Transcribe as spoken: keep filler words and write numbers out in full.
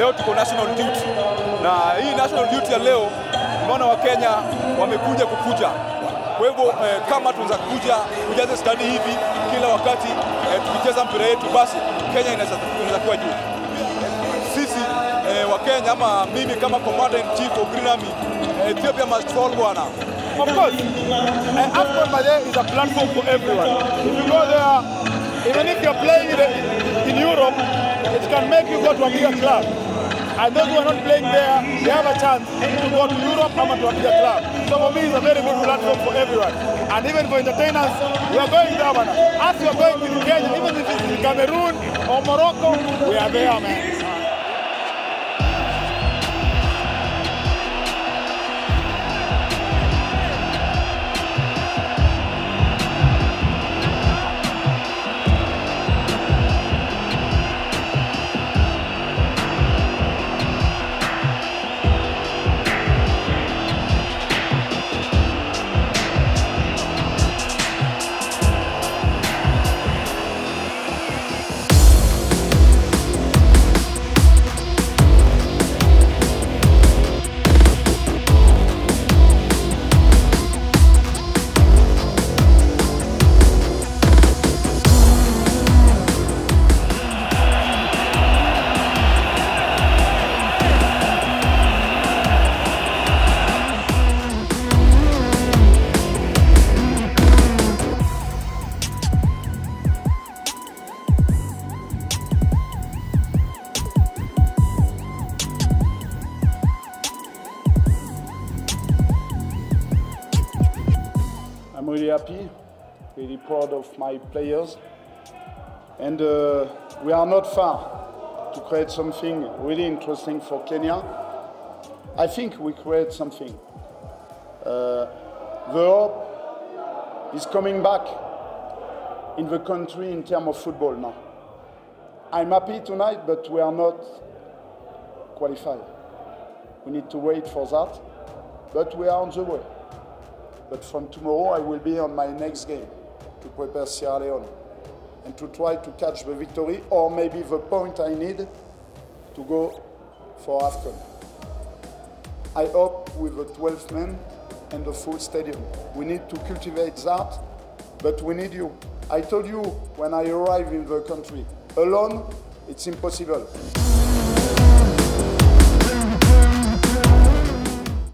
leo tuko national duty, na hii national duty ya leo mbona wa Kenya wamekuja kukuja. Kwa hivyo eh, kama tunaweza kuja kujaza stadi hivi kila wakati eh, tukicheza mpira yetu, basi Kenya inaweza inaweza kuwa juu. Sisi eh, wa Kenya ama mimi kama commander in chief of Green Army, eh, Ethiopia must fall bwana. Of course, uh, AFCON is a platform for everyone. If you go there, even if you're playing in, the, in Europe, it can make you go to a bigger club. And those who are not playing there, they have a chance to go to Europe or to a bigger club. So for me, it's a very good platform for everyone. And even for entertainers, we are going there, man. As we are going to Kenya, even if it's in Cameroon or Morocco, we are there, man. I'm really happy, really proud of my players, and uh, we are not far to create something really interesting for Kenya. I think we create something. Uh, the hope is coming back in the country in terms of football now. I'm happy tonight, but we are not qualified. We need to wait for that, but we are on the way. But from tomorrow, I will be on my next game to prepare Sierra Leone and to try to catch the victory or maybe the point I need to go for AFCON. I hope with the twelve men and the full stadium. We need to cultivate that, but we need you. I told you when I arrived in the country, alone, it's impossible.